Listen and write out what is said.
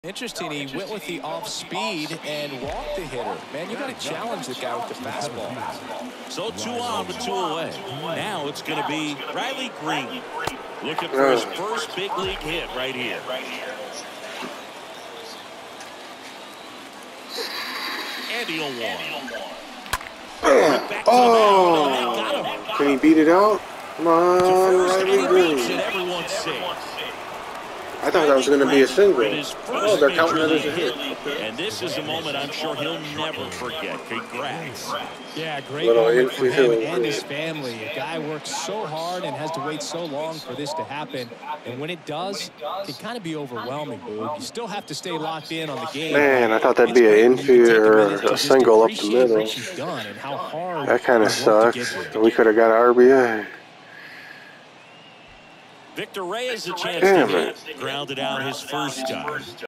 Interesting, he went with the off speed and walked the hitter. Man, you got to challenge the guy with the fastball. So 2 on but 2 away. Now it's going to be Greene. Looking for his first big league hit right here. And he'll walk. Oh, can he beat it out? Come on, Greene. Everyone's safe. I thought that was going to be a single. Oh, they're counting it as a hit. And this is a moment I'm sure he'll never forget. Congrats. Yeah, great moment for him and his family. A guy works so hard and has to wait so long for this to happen. And when it does, it can kind of be overwhelming, Boog. You still have to stay locked in on the game. Man, I thought that'd be an infield or a single up the middle. That kind of sucks. We could have got an RBI. Victor Reyes a chance to hit. Grounded out his first time.